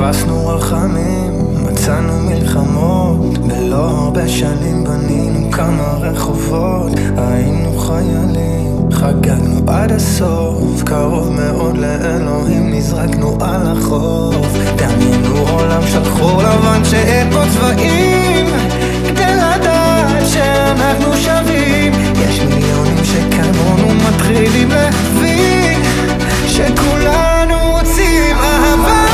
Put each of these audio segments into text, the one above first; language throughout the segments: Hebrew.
חיפשנו רחמים, מצאנו מלחמות, בלא הרבה שנים בנינו כמה רחובות. היינו חיילים, חגגנו עד הסוף, קרוב מאוד לאלוהים נזרקנו על החוף. דמיינו עולם שחור לבן שאין בו צבעים, כדי לדעת שאנחנו שווים. יש מיליונים שכמונו מתחילים להבין שכולנו רוצים אהבה.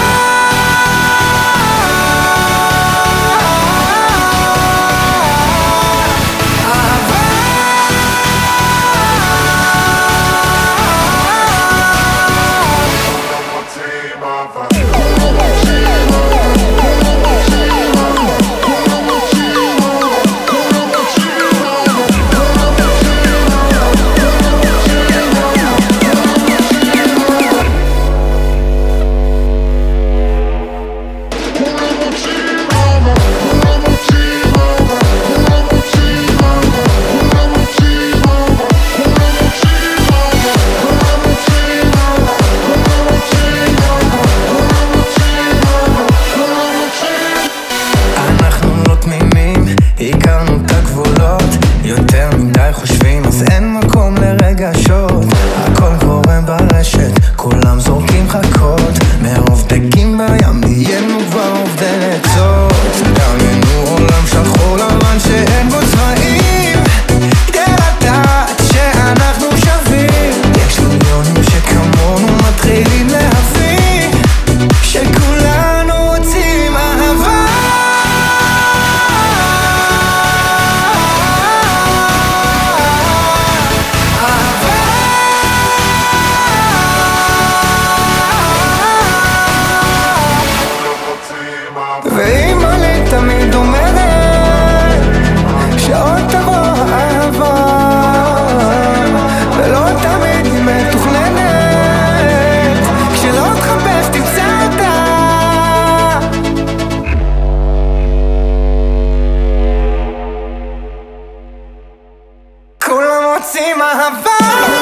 ואמא לי תמיד אומרת שעוד תבוא אהבה, ולא תמיד היא מתוכננת, כשלא תחפש תמצא אותה. כולם רוצים אהבה.